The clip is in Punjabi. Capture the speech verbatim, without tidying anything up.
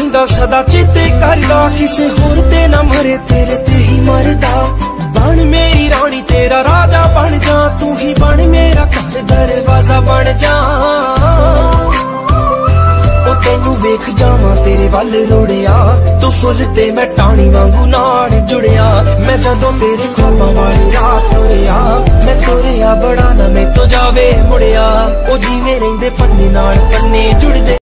ਰਹਿੰਦਾ ਸਦਾ ਚੇਤੇ ਕਰਦਾ, ਕਿਸੇ ਹੋਰ ਤੇ ਨਾ ਮਰੇ ਤੇਰੇ ਤੇ ਹੀ ਮਰਦਾ। ਬਣ ਮੇਰੀ ਰਾਣੀ ਤੇਰਾ ਰਾਜਾ ਬਣ ਜਾ, ਤੂੰ ਹੀ ਬਣ ਮੇਰਾ ਘਰ ਦਰਵਾਜ਼ਾ ਬਣ ਜਾ। ਉਹ ਤੈਨੂੰ ਵੇਖ ਜਾਵਾਂ ਤੇਰੇ ਵੱਲ ਰੋੜਿਆ, ਤੂੰ ਫੁੱਲ ਤੇ ਮੈਂ ਟਾਣੀ ਵਾਂਗੂ ਨਾਲ ਜੁੜਿਆ। ਮੈਂ ਜਦੋਂ ਤੇਰੇ ख्वाबां वाली रात तुरिया, मैं तुरिया बड़ा ना मैं तो जावे मुड़िया। ਉਹ ਜਿਵੇਂ ਰਹਿੰਦੇ ਪੰਨੇ ਨਾਲ ਪੰਨੇ ਜੁੜਦੇ।